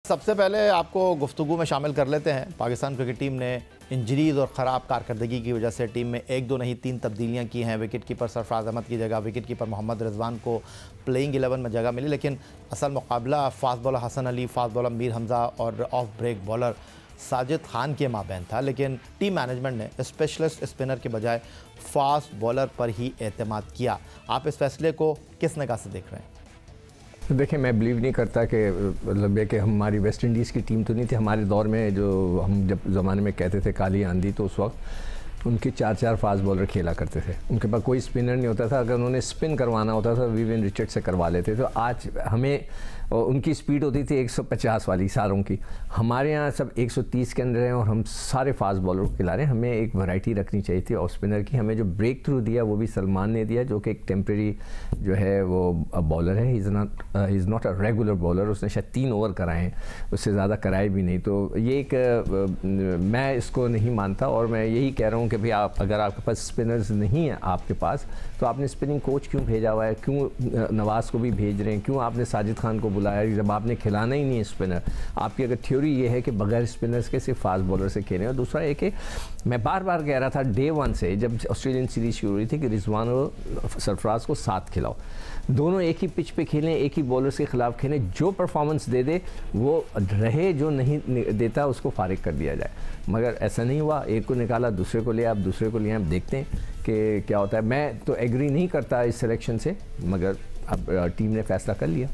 सबसे पहले आपको गुफ्तगू में शामिल कर लेते हैं। पाकिस्तान क्रिकेट टीम ने इंजरीज़ और ख़राब कारकर्दगी की वजह से टीम में 1-2 नहीं 3 तब्दीलियां की हैं। विकेट कीपर सरफराज अहमद की जगह विकेट कीपर मोहम्मद रिजवान को प्लेइंग 11 में जगह मिली, लेकिन असल मुकाबला fast bowler Hasan Ali, fast bowler Mir Hamza और off break bowler Sajid Khan के माबैन था। लेकिन टीम मैनेजमेंट ने स्पेशलिस्ट स्पिनर के बजाय फास्ट बॉलर पर ही एतमाद किया। आप इस फैसले को किस निगाह से देख रहे हैं? देखिए, मैं बिलीव नहीं करता कि मतलब ये कि हमारी वेस्ट इंडीज़ की टीम तो नहीं थी। हमारे दौर में जो हम जब ज़माने में कहते थे काली आंधी, तो उस वक्त उनके 4-4 फास्ट बॉलर खेला करते थे। उनके पास कोई स्पिनर नहीं होता था। अगर उन्होंने स्पिन करवाना होता था विवियन रिचर्ड से करवा लेते। तो आज हमें उनकी स्पीड होती थी 150 वाली सारों की, हमारे यहाँ सब 130 के अंदर हैं और हम सारे फास्ट बॉलर को खिला रहे हैं। हमें एक वैरायटी रखनी चाहिए थी ऑफ स्पिनर की। हमें जो ब्रेक थ्रू दिया वो भी सलमान ने दिया, जो कि एक टेम्प्रेरी जो है वो बॉलर है। ही is not a regular bowler. उसने शायद 3 ओवर कराए हैं, उससे ज़्यादा कराए भी नहीं। तो ये एक मैं इसको नहीं मानता और मैं यही कह रहा हूँ कि भाई आप अगर आपके पास स्पिनर्स नहीं है आपके पास, तो आपने स्पिनिंग कोच क्यों भेजा हुआ है? क्यों नवाज़ को भी भेज रहे हैं? क्यों आपने साजिद खान को बुलाया जब आपने खिलाना ही नहीं है स्पिनर? आपकी अगर थ्योरी ये है कि बगैर स्पिनर्स के सिर्फ फास्ट बॉलर से खेलें। और दूसरा एक है, मैं बार बार कह रहा था डे 1 से, जब ऑस्ट्रेलियन सीरीज़ शुरू हुई थी, कि रिजवान और सरफराज को साथ खिलाओ, दोनों एक ही पिच पे खेलें, एक ही बॉलर्स के खिलाफ खेलें। जो परफॉर्मेंस दे दे वो रहे, जो नहीं देता उसको फारिग कर दिया जाए। मगर ऐसा नहीं हुआ। एक को निकाला, दूसरे को लिया, अब दूसरे को लिया। अब देखते हैं कि क्या होता है। मैं तो एग्री नहीं करता इस सिलेक्शन से, मगर अब टीम ने फैसला कर लिया।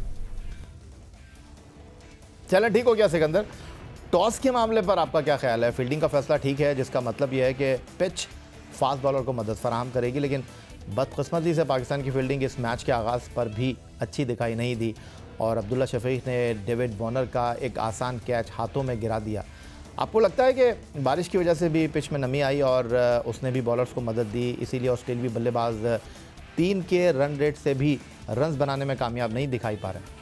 चलें, ठीक हो गया। सिकंदर, टॉस के मामले पर आपका क्या ख्याल है? फील्डिंग का फैसला ठीक है, जिसका मतलब यह है कि पिच फास्ट बॉलर को मदद फराहम करेगी, लेकिन बदकिस्मती से पाकिस्तान की फील्डिंग इस मैच के आगाज़ पर भी अच्छी दिखाई नहीं दी और अब्दुल्ला शफीक ने डेविड वॉर्नर का एक आसान कैच हाथों में गिरा दिया। आपको लगता है कि बारिश की वजह से भी पिच में नमी आई और उसने भी बॉलर्स को मदद दी, इसीलिए ऑस्ट्रेलियावी बल्लेबाज 3 के रन रेट से भी रन्स बनाने में कामयाब नहीं दिखाई पा रहे?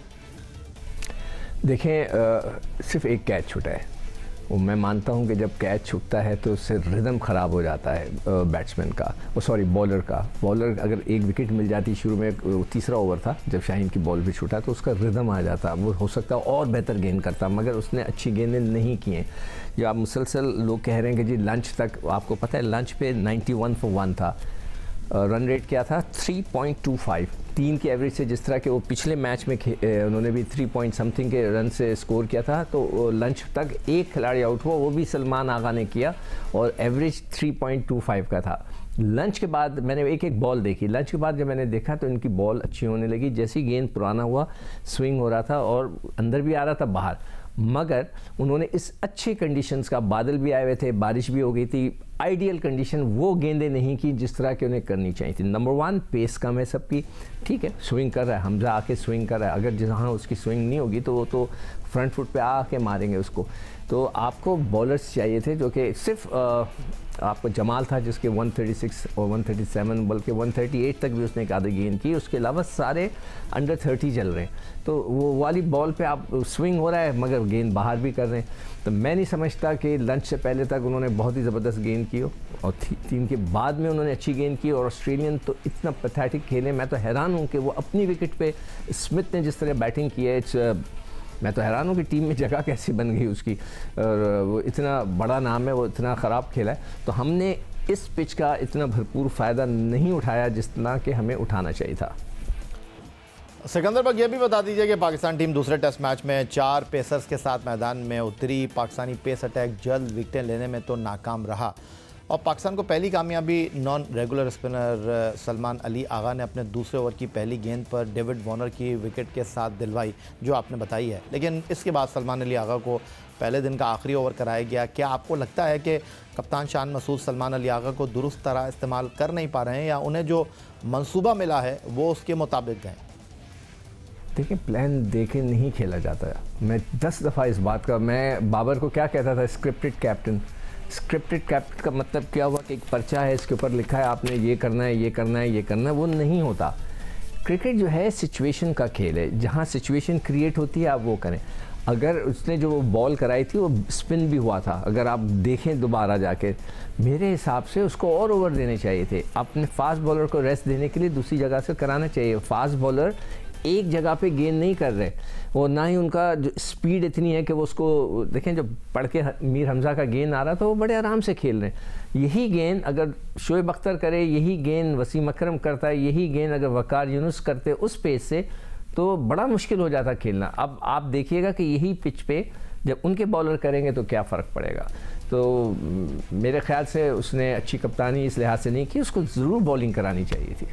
देखें, सिर्फ एक कैच छूटा है। वो मैं मानता हूँ कि जब कैच छूटता है तो उससे रिदम ख़राब हो जाता है बैट्समैन का, बॉलर का। बॉलर अगर एक विकेट मिल जाती, शुरू में तीसरा ओवर था जब शाहीन की बॉल भी छूटा, तो उसका रिदम आ जाता, वो हो सकता और बेहतर गेंद करता, मगर उसने अच्छी गेंदें नहीं की हैं। जो आप मुसलसल लोग कह रहे हैं कि जी लंच तक, आपको पता है लंच पे 91 for 1 था, रन रेट क्या था 3.25, 3 की एवरेज से। जिस तरह के वो पिछले मैच में उन्होंने भी 3 पॉइंट समथिंग के रन से स्कोर किया था, तो लंच तक एक खिलाड़ी आउट हुआ, वो भी सलमान आगा ने किया और एवरेज 3.25 का था। लंच के बाद मैंने एक बॉल देखी। लंच के बाद जब मैंने देखा तो इनकी बॉल अच्छी होने लगी। जैसी गेंद पुराना हुआ, स्विंग हो रहा था और अंदर भी आ रहा था, बाहर। मगर उन्होंने इस अच्छे कंडीशंस का, बादल भी आए हुए थे, बारिश भी हो गई थी, आइडियल कंडीशन, वो गेंदें नहीं की जिस तरह की उन्हें करनी चाहिए थी। नंबर 1, पेस कम है सबकी। ठीक है, स्विंग कर रहा है, हमजा आके स्विंग कर रहा है, अगर जहाँ उसकी स्विंग नहीं होगी तो वो तो फ्रंट फुट पे आके मारेंगे उसको। तो आपको बॉलर्स चाहिए थे जो कि सिर्फ आपको जमाल था जिसके 136 और 137, बल्कि 138 तक भी उसने एक आधी गेंद की। उसके अलावा सारे अंडर 30 चल रहे हैं, तो वो वाली बॉल पे आप स्विंग हो रहा है मगर गेंद बाहर भी कर रहे हैं। तो मैं नहीं समझता कि लंच से पहले तक उन्होंने बहुत ही ज़बरदस्त गेंद की हो और 3 के बाद में उन्होंने अच्छी गेंद की। और ऑस्ट्रेलियन तो इतना पैथेटिक खेले, मैं तो हैरान हूँ कि वो अपनी विकेट पे स्मिथ ने जिस तरह बैटिंग की है, मैं तो हैरान हूँ कि टीम में जगह कैसे बन गई उसकी। और वो इतना बड़ा नाम है, वो इतना ख़राब खेला है। तो हमने इस पिच का इतना भरपूर फ़ायदा नहीं उठाया जितना कि हमें उठाना चाहिए था। सिकंदर भाई, ये भी बता दीजिए कि पाकिस्तान टीम दूसरे टेस्ट मैच में 4 पेसर्स के साथ मैदान में उतरी। पाकिस्तानी पेस अटैक जल्द विकेटें लेने में तो नाकाम रहा और पाकिस्तान को पहली कामयाबी non regular spinner Salman Ali Agha ने अपने दूसरे ओवर की पहली गेंद पर डेविड वॉर्नर की विकेट के साथ दिलवाई, जो आपने बताई है। लेकिन इसके बाद सलमान अली आगा को पहले दिन का आखिरी ओवर कराया गया। क्या आपको लगता है कि कप्तान शान मसूद सलमान अली आगा को दुरुस्त तरह इस्तेमाल कर नहीं पा रहे हैं या उन्हें जो मंसूबा मिला है वो उसके मुताबिक गए? देखिए, प्लान देके नहीं खेला जाता है। मैं 10 दफ़ा इस बात का, मैं बाबर को क्या कहता था, स्क्रिप्टेड कैप्टन। स्क्रिप्टेड कैप्टन का मतलब क्या हुआ कि एक पर्चा है, इसके ऊपर लिखा है आपने ये करना है, ये करना है, ये करना है। वो नहीं होता। क्रिकेट जो है सिचुएशन का खेल है, जहाँ सिचुएशन क्रिएट होती है आप वो करें। अगर उसने जो बॉल कराई थी वो स्पिन भी हुआ था, अगर आप देखें दोबारा जाके, मेरे हिसाब से उसको और ओवर देने चाहिए थे। अपने फास्ट बॉलर को रेस्ट देने के लिए दूसरी जगह से कराना चाहिए। फास्ट बॉलर एक जगह पे गेंद नहीं कर रहे, और ना ही उनका जो स्पीड इतनी है कि वो उसको देखें, जब पढ़ के मीर हमज़ा का गेंद आ रहा था वो बड़े आराम से खेल रहे हैं। यही गेंद अगर शोएब अख्तर करे, यही गेंद वसीम अकरम करता है, यही गेंद अगर वकार यूनुस करते उस पेस से, तो बड़ा मुश्किल हो जाता खेलना। अब आप देखिएगा कि यही पिच पे जब उनके बॉलर करेंगे तो क्या फ़र्क पड़ेगा। तो मेरे ख्याल से उसने अच्छी कप्तानी इस लिहाज से नहीं की, उसको ज़रूर बॉलिंग करानी चाहिए थी।